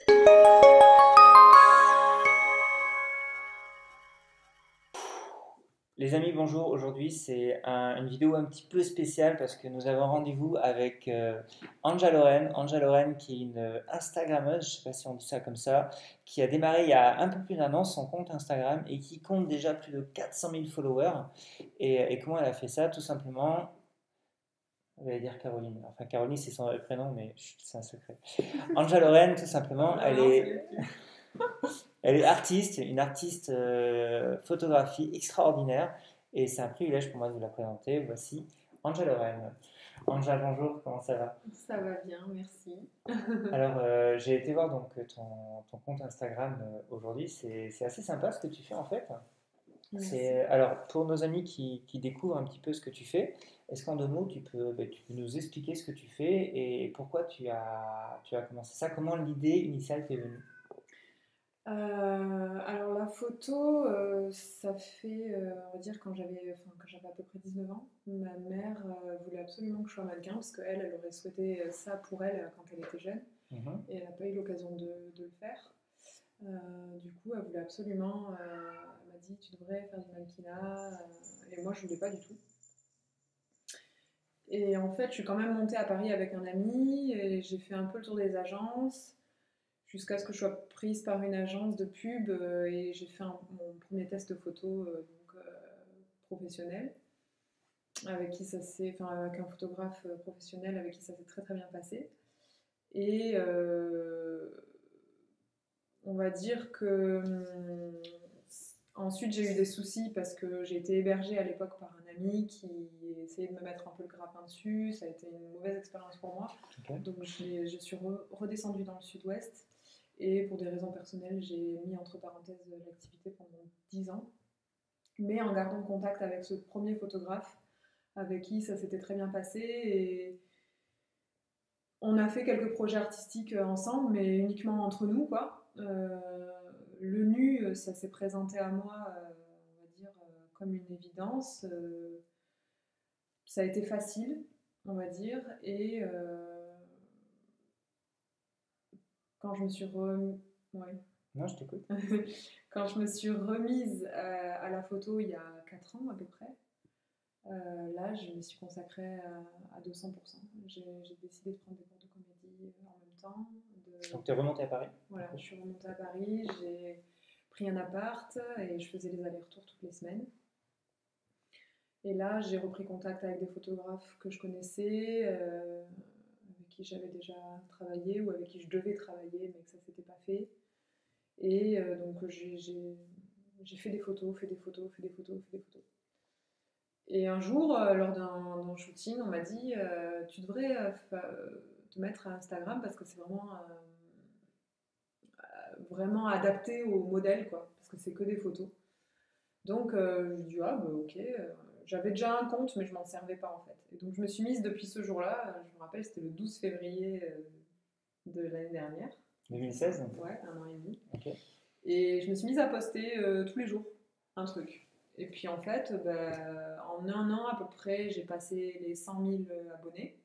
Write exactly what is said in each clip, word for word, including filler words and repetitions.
Les amis, bonjour. Aujourd'hui, c'est un- une vidéo un petit peu spéciale parce que nous avons rendez-vous avec euh, Anja Lorraine. Anja Lorraine, qui est une euh, Instagrammeuse, je ne sais pas si on dit ça comme ça, qui a démarré il y a un peu plus d'un an son compte Instagram et qui compte déjà plus de quatre cent mille followers. Et, et comment elle a fait ça? Tout simplement, on va dire Caroline. Enfin, Caroline, c'est son vrai prénom, mais chut, c'est un secret. Anja Lorraine, tout simplement, elle est, elle est artiste, une artiste euh, photographie extraordinaire et c'est un privilège pour moi de vous la présenter. Voici Anja Lorraine. Anja, bonjour, comment ça va? Ça va bien, merci. Alors, euh, j'ai été voir donc ton, ton compte Instagram euh, aujourd'hui. C'est c'est assez sympa ce que tu fais en fait. Merci. C'est, alors, pour nos amis qui, qui découvrent un petit peu ce que tu fais, est-ce qu'en deux mots, tu peux, ben, tu peux nous expliquer ce que tu fais et pourquoi tu as, tu as commencé ça? Comment l'idée initiale t'est venue? Euh, alors la photo, euh, ça fait, euh, on va dire, quand j'avais enfin, quand j'avais à peu près dix-neuf ans, ma mère euh, voulait absolument que je sois mannequin parce qu'elle, elle aurait souhaité ça pour elle euh, quand elle était jeune Mhm. et elle n'a pas eu l'occasion de, de le faire. Euh, du coup, elle voulait absolument, euh, elle m'a dit, tu devrais faire du mannequinat euh, et moi, je voulais pas du tout. Et en fait, je suis quand même montée à Paris avec un ami et j'ai fait un peu le tour des agences. Jusqu'à ce que je sois prise par une agence de pub euh, et j'ai fait un- mon premier test photo euh, donc, euh, professionnel avec qui ça s'est, enfin avec un photographe euh, professionnel avec qui ça s'est très très bien passé. Et euh, on va dire que hum, ensuite j'ai eu des soucis parce que j'ai été hébergée à l'époque par un ami qui essayait de me mettre un peu le grappin dessus. Ça a été une mauvaise expérience pour moi. Ok. Donc je, je suis re- redescendue dans le sud-ouest. Et pour des raisons personnelles, j'ai mis entre parenthèses l'activité pendant dix ans, mais en gardant contact avec ce premier photographe avec qui ça s'était très bien passé. Et on a fait quelques projets artistiques ensemble, mais uniquement entre nous, quoi. Euh, le nu, ça s'est présenté à moi, euh, on va dire, euh, comme une évidence. Euh, ça a été facile, on va dire, et euh, quand je me suis remis... Ouais. Non, je t'écoute. Quand je me suis remise euh, à la photo il y a quatre ans à peu près, euh, là je me suis consacrée à, à deux cents pour cent. J'ai j'ai décidé de prendre des cours de comédie euh, en même temps. De, Donc, tu es remonté à Paris? Du voilà, coup. je suis remontée à Paris, j'ai pris un appart et je faisais les allers-retours toutes les semaines. Et là j'ai repris contact avec des photographes que je connaissais, euh, avec qui j'avais déjà travaillé ou avec qui je devais travailler mais que ça ne s'était pas fait. Et euh, donc j'ai j'ai fait des photos, fait des photos, fait des photos, fait des photos. Et un jour, euh, lors d'un shooting, on m'a dit euh, tu devrais euh, te mettre à Instagram parce que c'est vraiment, euh, vraiment adapté au modèle, quoi, parce que c'est que des photos. Donc euh, je lui ai dit ah bah ok, euh, j'avais déjà un compte mais je m'en servais pas en fait. Et donc je me suis mise depuis ce jour-là, je me rappelle c'était le douze février euh, de l'année dernière. deux mille seize? Ouais, un an et demi. Ok. Et je me suis mise à poster euh, tous les jours un truc. Et puis en fait, bah, en un an à peu près, j'ai passé les cent mille abonnés.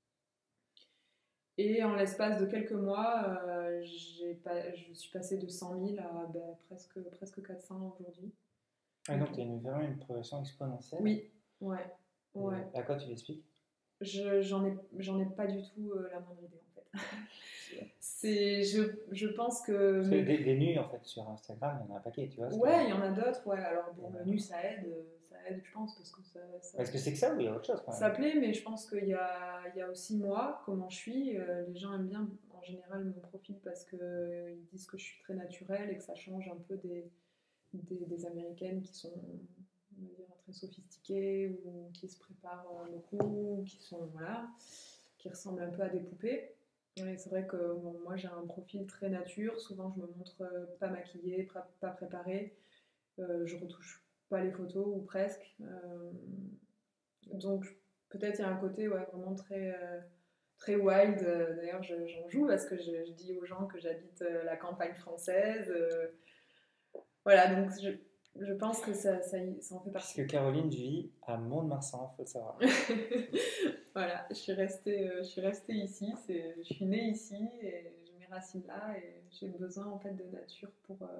Et en l'espace de quelques mois, euh, j'ai pas, je suis passée de cent mille à bah, presque, presque quatre cents aujourd'hui. Ah, donc, tu as une, vraiment une progression exponentielle. Oui, ouais, ouais. Et à quoi tu l'expliques? Je, j'en ai, j'en ai pas du tout euh, la moindre idée en fait. C'est, je, je pense que Parce que mes... des, des nus, en fait, sur Instagram, il y en a un paquet, tu vois. Ce que... Ouais, il y en a d'autres, ouais. Alors bon, Euh, le nu ça aide, euh, ça aide, je pense, parce que ça, ça, Est-ce que c'est que ça ou il y a autre chose quand ça même? plaît, mais je pense qu'il y a, il y a aussi moi, comment je suis. Euh, les gens aiment bien en général mon profil parce qu'ils disent que je suis très naturelle et que ça change un peu des, des, des Américaines qui sont, on va dire, très sophistiquées ou qui se préparent euh, beaucoup, ou qui sont, voilà, qui ressemblent un peu à des poupées. Et c'est vrai que bon, moi j'ai un profil très nature, souvent je me montre euh, pas maquillée, pas, pas préparée, euh, je retouche pas les photos ou presque. Euh, donc peut-être il y a un côté ouais, vraiment très, euh, très wild. Euh, D'ailleurs je- j'en joue parce que je, je dis aux gens que j'habite euh, la campagne française. Euh, voilà, donc je, je pense que ça, ça, y- ça en fait partie. Puisque Caroline vit à Mont-de-Marsan, faut le savoir. Voilà, je suis restée, euh, je suis restée ici, c'est- je suis née ici et je mes racines là et j'ai besoin en fait de nature pour, euh,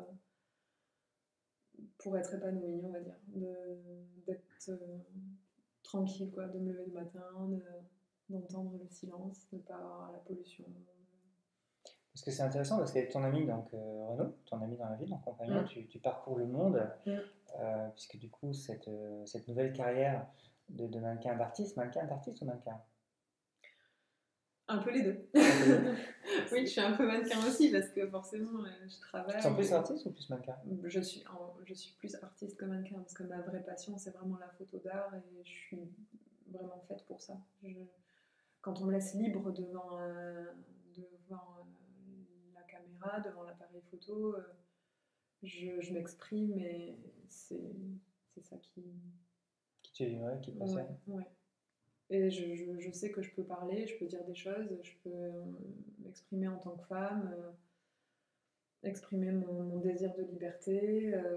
pour être épanouie, on va dire, de, d'être euh, tranquille, quoi, de me lever le matin, de, d'entendre le silence, de ne pas avoir la pollution. Parce que c'est intéressant, parce qu'avec ton ami, donc euh, Renaud, ton ami dans la vie, ton compagnon, Mm. tu, tu parcours le monde, Mm. euh, puisque du coup, cette, euh, cette nouvelle carrière de, de mannequin, d'artiste, mannequin, d'artiste ou mannequin? Un peu les deux. Un peu les deux. Oui, je suis un peu mannequin aussi parce que forcément, euh, je travaille. Tu te sens plus et- artiste ou plus mannequin? Je suis, en- je suis plus artiste que mannequin parce que ma vraie passion, c'est vraiment la photo d'art et je suis vraiment faite pour ça. Je- quand on me laisse libre devant, euh, devant euh, la caméra, devant l'appareil photo, euh, je, je m'exprime et c'est c'est ça qui, Qui te, ouais, qui te ouais, passionne? ouais. Et je, je, je sais que je peux parler, je peux dire des choses, je peux euh, m'exprimer en tant que femme, euh, exprimer mon, mon désir de liberté. euh,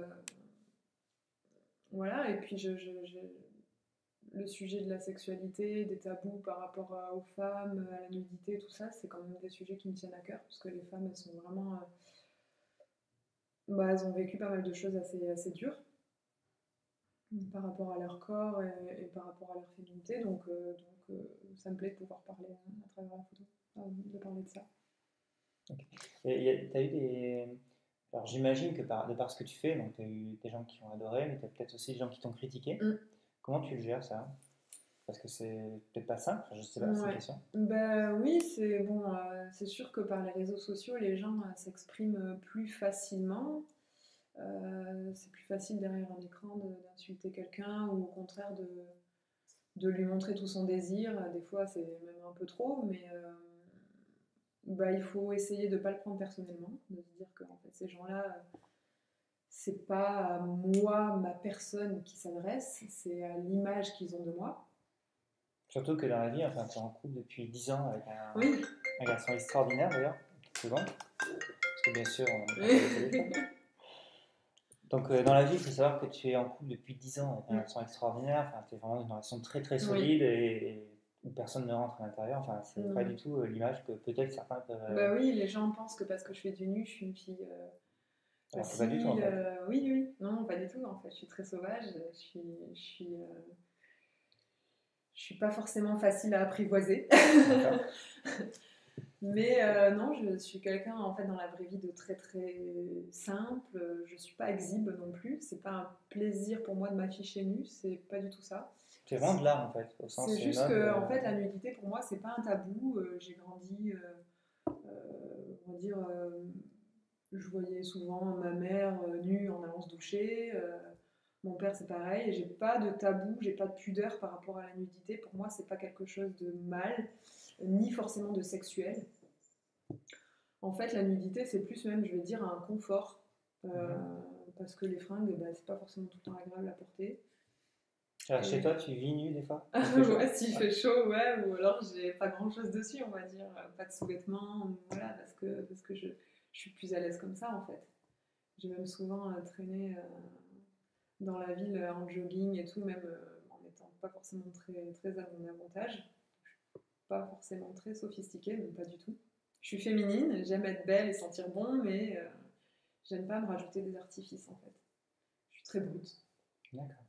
voilà, et puis je, je, je- le sujet de la sexualité, des tabous par rapport à- aux femmes, à la nudité, tout ça, c'est quand même des sujets qui me tiennent à cœur, parce que les femmes, elles sont vraiment... euh, bah, elles ont vécu pas mal de choses assez, assez dures par rapport à leur corps et, et par rapport à leur féminité, donc, euh, donc euh, ça me plaît de pouvoir parler à, à travers la photo, euh, de parler de ça. Et tu as eu des. Alors j'imagine que par, de par ce que tu fais, donc tu as eu des gens qui ont adoré, mais tu as peut-être aussi des gens qui t'ont critiqué. Mm. Comment tu le gères ça? Parce que c'est peut-être pas simple, je sais pas, c'est une Ouais. question. Ben oui, c'est bon, euh, c'est sûr que par les réseaux sociaux, les gens euh, s'expriment plus facilement. Euh, c'est plus facile derrière un écran de- d'insulter quelqu'un ou au contraire de, de lui montrer tout son désir. Des fois, c'est même un peu trop, mais euh, bah, il faut essayer de ne pas le prendre personnellement, de se dire que en fait, ces gens-là, euh, c'est pas à moi, ma personne qui s'adresse, c'est à l'image qu'ils ont de moi. Surtout que dans la vie, enfin, tu es en couple depuis dix ans avec un, Oui. un garçon extraordinaire d'ailleurs, souvent. Parce que bien sûr, on parle de téléphone. Donc euh, dans la vie, il faut savoir que tu es en couple depuis dix ans avec un Mm. garçon extraordinaire. Enfin, tu es vraiment dans une relation très très solide et, et où personne ne rentre à l'intérieur. Enfin, c'est Non. pas du tout euh, l'image que peut-être certains peuvent. euh, Bah oui, les gens pensent que parce que je fais du nu, je suis une fille euh, Alors que pas du facile. tout en fait. euh, oui, oui, non, pas du tout. En fait, je suis très sauvage. Je suis, je suis, euh, je suis pas forcément facile à apprivoiser. D'accord. Mais euh, non, je suis quelqu'un en fait dans la vraie vie de très très simple. Je suis pas exhibe non plus. C'est pas un plaisir pour moi de m'afficher nue. C'est pas du tout ça. Tu es vraiment de l'art en fait, au sens C'est juste noble, que euh, en fait la nudité pour moi c'est pas un tabou. Euh, j'ai grandi, euh, euh, on va dire, euh, je voyais souvent ma mère euh, nue en allant se doucher. euh, mon père c'est pareil. Et j'ai pas de tabou, j'ai pas de pudeur par rapport à la nudité. Pour moi c'est pas quelque chose de mal, ni forcément de sexuel. En fait, la nudité, c'est plus même, je vais dire, un confort. Euh, Mhm. Parce que les fringues, bah, c'est pas forcément tout le temps agréable à porter. Alors, Et- chez toi, tu vis nu des fois? Ah Il fait chaud? ouais, s'il fait chaud, ouais, ou alors j'ai pas grand chose dessus, on va dire. Euh, Pas de sous-vêtements, ou voilà, parce que, parce que je, je suis plus à l'aise comme ça, en fait. J'ai même souvent euh, traîné euh, dans la ville euh, en jogging et tout, même euh, en étant pas forcément très, très à mon avantage. Pas forcément très sophistiquée, mais pas du tout. Je suis féminine, j'aime être belle et sentir bon, mais euh, j'aime pas me rajouter des artifices en fait. Je suis très brute. D'accord.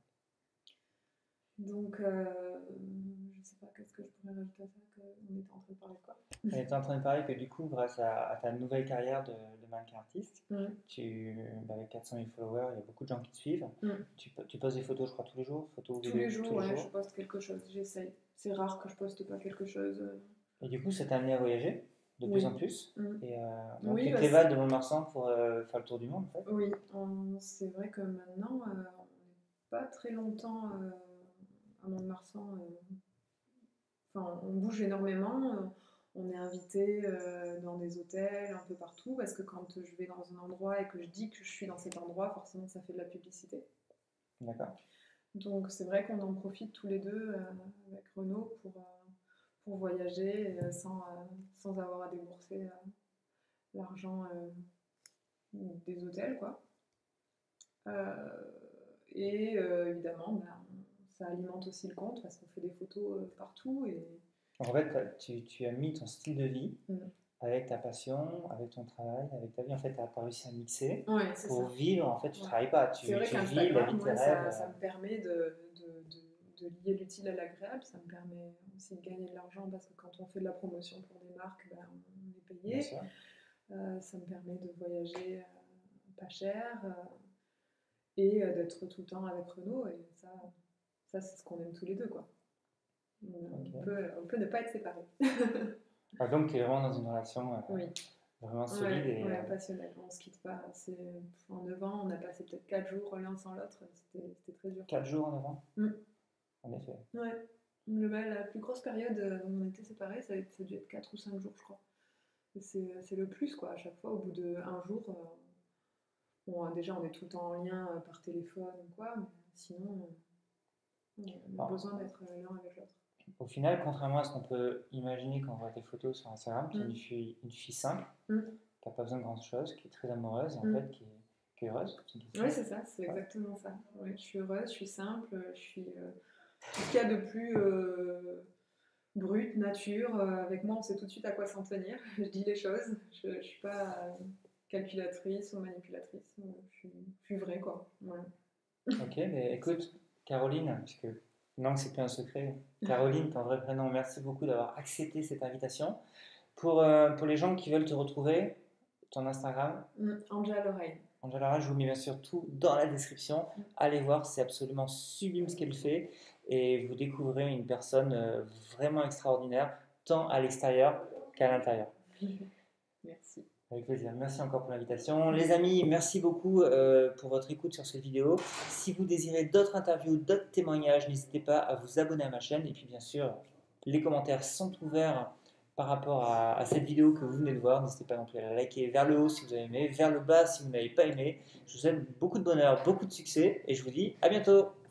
Donc, euh, je sais pas, qu'est-ce que je pourrais rajouter à ça, qu'on était en train de parler de quoi. On était en train de parler que du coup, grâce à, à ta nouvelle carrière de, de mannequin artiste, Mm. tu, bah, avec quatre cent mille followers, il y a beaucoup de gens qui te suivent. Mm. Tu, tu poses des photos, je crois, tous les jours, photos, Tous vidéos, les jours, tous les ouais, jours. je poste quelque chose, j'essaye. C'est rare que je poste pas quelque chose. euh. Et du coup, ça t'a amené à voyager de Oui. plus en plus. Mm. Et euh, donc, Oui, tu bah, t'évades de Mont-de-Marsan pour euh, faire le tour du monde, en fait. Oui, on- c'est vrai que maintenant, euh, on n'est pas très longtemps euh, à Mont-de-Marsan. euh, Enfin, on bouge énormément. euh, On est invité euh, dans des hôtels, un peu partout, parce que quand je vais dans un endroit et que je dis que je suis dans cet endroit, forcément, ça fait de la publicité. D'accord. Donc, c'est vrai qu'on en profite tous les deux euh, avec Renaud pour, euh, pour voyager euh, sans, euh, sans avoir à débourser euh, l'argent euh, des hôtels, quoi. Euh, et euh, évidemment, ben, ça alimente aussi le compte parce qu'on fait des photos euh, partout. Et... En fait, tu, tu as mis ton style de vie Mm. avec ta passion, avec ton travail, avec ta vie. En fait, tu as réussi à mixer Ouais, c'est pour ça. vivre. En fait, tu ne Ouais. travailles pas, tu, C'est vrai tu vis la vie qu'Instagram, de tes ouais, rêves. ça, ça me permet de, de, de, de lier l'utile à l'agréable. Ça me permet aussi de gagner de l'argent parce que quand on fait de la promotion pour des marques, ben, on est Bien payé. sûr. Euh, ça me permet de voyager euh, pas cher euh, et euh, d'être tout le temps avec Renaud. Et ça, ça c'est ce qu'on aime tous les deux, quoi. On, Ok. peut, on peut ne pas être séparés. Ah, donc, tu es vraiment dans une relation euh, Oui. vraiment solide. Ouais, et, ouais, euh, passionnel. On se quitte pas. C'est, en neuf ans, on a passé peut-être quatre jours l'un sans l'autre. C'était, c'était très dur. quatre jours en avant. Mm. En effet. Ouais. Le, la plus grosse période où on était séparés, ça a, ça a dû être quatre ou cinq jours, je crois. C'est, c'est le plus, quoi. À chaque fois, au bout d'un jour, euh, bon, déjà, on est tout le temps en lien euh, par téléphone ou quoi, mais sinon, euh, on a Ah. besoin d'être l'un avec l'autre. Au final, contrairement à ce qu'on peut imaginer quand on voit tes photos sur Instagram, tu es Mm. une fille, une fille simple, Mm. qui n'a pas besoin de grand chose, qui est très amoureuse et en Mm. fait qui est, qui est heureuse. C'est une question. Oui, c'est ça, c'est Ouais. exactement ça. Ouais, je suis heureuse, je suis simple, je suis euh, tout ce qu'il y a de plus euh, brut, nature. Euh, avec moi, on sait tout de suite à quoi s'en tenir. Je dis les choses, je ne suis pas euh, calculatrice ou manipulatrice. Je suis, je suis vraie, quoi. Voilà. Ok, mais écoute, Caroline, puisque non, c'est plus un secret. Caroline, ton vrai prénom, merci beaucoup d'avoir accepté cette invitation. Pour, euh, pour les gens qui veulent te retrouver, ton Instagram, Mm, Angela Lorraine. Angela, je vous mets bien sûr tout dans la description. Allez voir, c'est absolument sublime ce qu'elle fait et vous découvrez une personne euh, vraiment extraordinaire, tant à l'extérieur qu'à l'intérieur. Merci. Avec plaisir. Merci encore pour l'invitation. Les amis, merci beaucoup euh, pour votre écoute sur cette vidéo. Si vous désirez d'autres interviews, d'autres témoignages, n'hésitez pas à vous abonner à ma chaîne. Et puis bien sûr, les commentaires sont ouverts par rapport à, à cette vidéo que vous venez de voir. N'hésitez pas non plus à la liker vers le haut si vous avez aimé, vers le bas si vous n'avez pas aimé. Je vous souhaite beaucoup de bonheur, beaucoup de succès et je vous dis à bientôt.